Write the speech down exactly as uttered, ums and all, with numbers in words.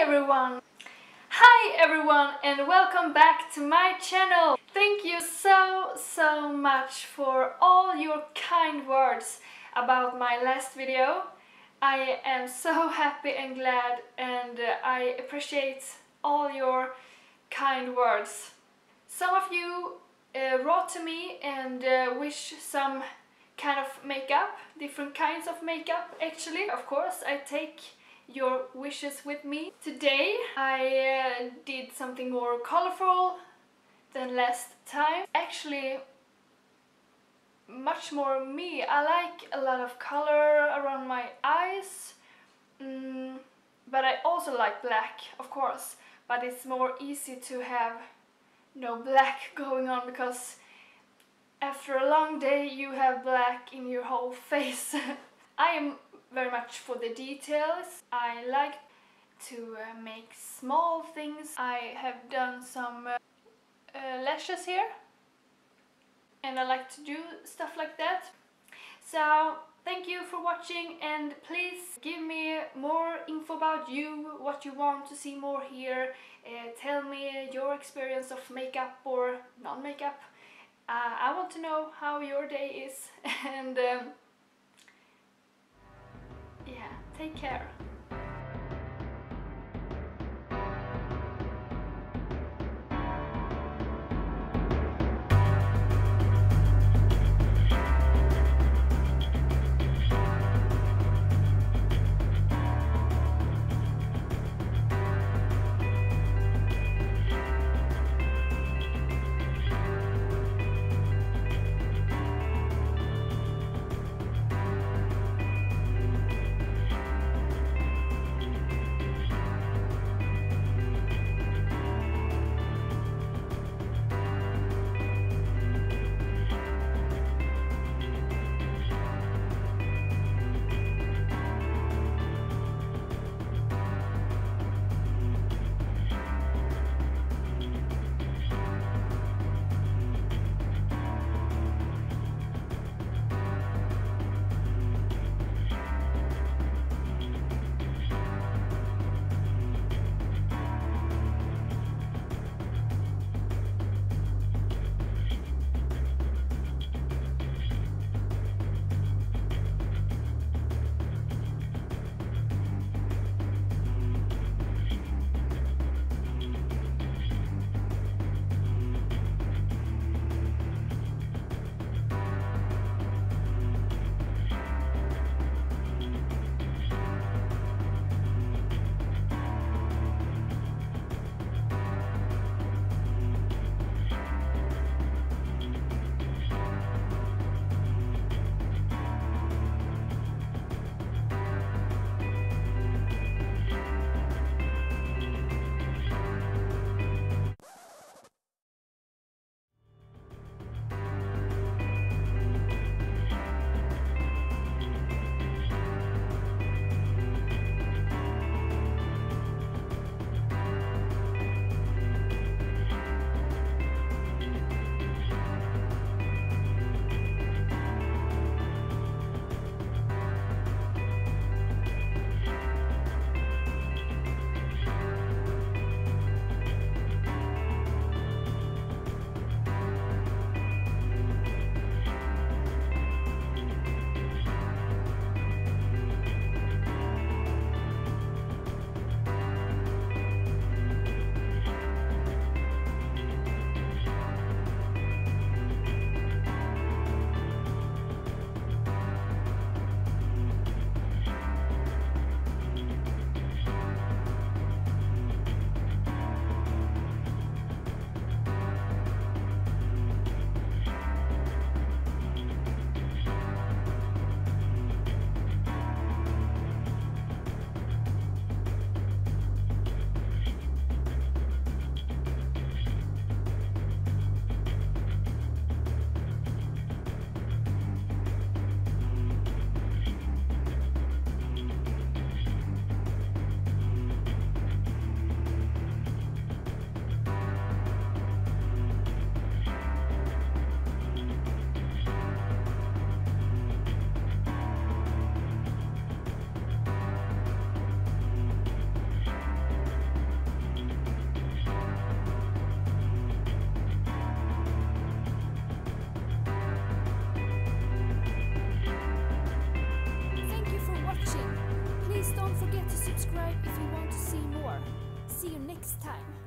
everyone! Hi everyone and welcome back to my channel! Thank you so so much for all your kind words about my last video. I am so happy and glad, and uh, I appreciate all your kind words. Some of you uh, wrote to me and uh, wish some kind of makeup, different kinds of makeup actually. Of course, I take your wishes with me. Today I uh, did something more colorful than last time. Actually, much more me. I like a lot of color around my eyes, mm, but I also like black, of course. But it's more easy to have no black going on, because after a long day you have black in your whole face. I am very much for the details. I like to uh, make small things. I have done some uh, uh, lashes here, and I like to do stuff like that. So thank you for watching, and please give me more info about you, what you want to see more here. Uh, tell me your experience of makeup or non-makeup. Uh, I want to know how your day is, and um, yeah, take care. forget to subscribe if you want to see more. See you next time.